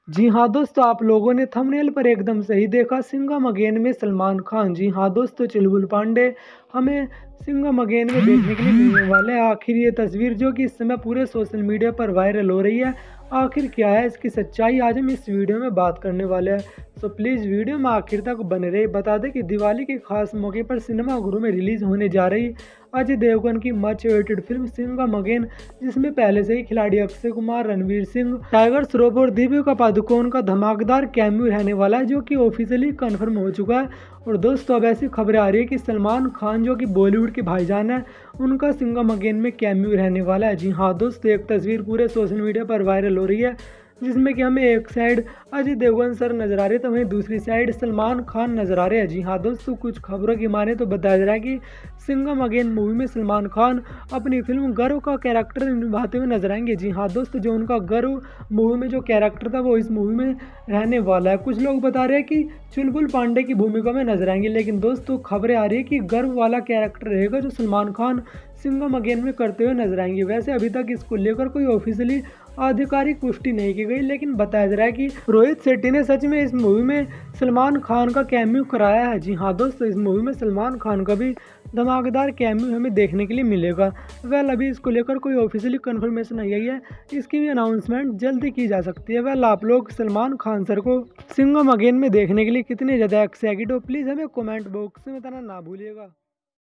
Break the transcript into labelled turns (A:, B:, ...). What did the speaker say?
A: जी हाँ दोस्तों, आप लोगों ने थंबनेल पर एकदम सही देखा। सिंघम अगेन में सलमान खान। जी हाँ दोस्तों, चुलबुल पांडे हमें सिंघम अगेन में देखने के लिए मिलने वाले हैं। आखिर ये तस्वीर जो कि इस समय पूरे सोशल मीडिया पर वायरल हो रही है, आखिर क्या है इसकी सच्चाई, आज हम इस वीडियो में बात करने वाले हैं। तो प्लीज़ वीडियो में आखिर तक बने रहे। बता दें कि दिवाली के खास मौके पर सिनेमाघरों में रिलीज होने जा रही अजय देवगन की much awaited film Singham again, जिसमें पहले से ही खिलाड़ी अक्षय कुमार, रणवीर सिंह, टाइगर श्रॉफ और दीपिका पादुकोण का धमाकेदार कैमियो रहने वाला है, जो कि ऑफिशियली कंफर्म हो चुका है। और दोस्तों, अब ऐसी खबरें आ रही है कि सलमान खान जो कि बॉलीवुड के भाईजान है, उनका सिंघम अगेन में कैमियो रहने वाला है। जी हाँ दोस्तों, एक तस्वीर पूरे सोशल मीडिया पर वायरल हो रही है, जिसमें कि हमें एक साइड अजय देवगन सर नजर आ रहे हैं, तो वहीं दूसरी साइड सलमान खान नजर आ रहे हैं। जी हाँ दोस्तों, कुछ खबरों की माने तो बताया जा रहा है कि सिंघम अगेन मूवी में सलमान खान अपनी फिल्म गर्व का कैरेक्टर निभाते हुए नजर आएंगे। जी हाँ दोस्तों, जो उनका गर्व मूवी में जो कैरेक्टर था वो इस मूवी में रहने वाला है। कुछ लोग बता रहे हैं कि चुलबुल पांडे की भूमिका में नजर आएंगे, लेकिन दोस्तों खबरें आ रही है कि गर्व वाला कैरेक्टर रहेगा जो सलमान खान सिंघम अगेन में करते हुए नजर आएंगे। वैसे अभी तक इसको लेकर कोई ऑफिशियली आधिकारिक पुष्टि नहीं की गई, लेकिन बताया जा रहा है कि रोहित शेट्टी ने सच में इस मूवी में सलमान खान का कैमियो कराया है। जी हाँ दोस्तों, इस मूवी में सलमान खान का भी धमाकेदार कैमियो हमें देखने के लिए मिलेगा। वेल, अभी इसको लेकर कोई ऑफिशियली कंफर्मेशन नहीं आई है, इसकी भी अनाउंसमेंट जल्दी की जा सकती है। वेल, आप लोग सलमान खान सर को सिंघम अगेन में देखने के लिए कितने ज़्यादा एक्साइटेड हो, प्लीज़ हमें कमेंट बॉक्स में बताना ना भूलिएगा।